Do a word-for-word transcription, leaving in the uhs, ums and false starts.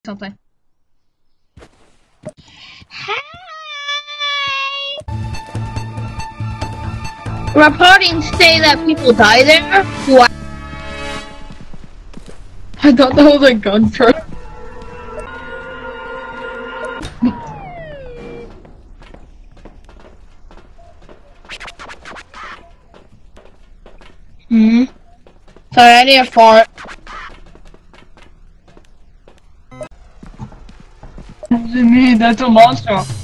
something. Hey! Reporting say that people die there. What? I thought that was a gun for. Hmm. Sorry, I need a fart. What does it mean? That's a monster.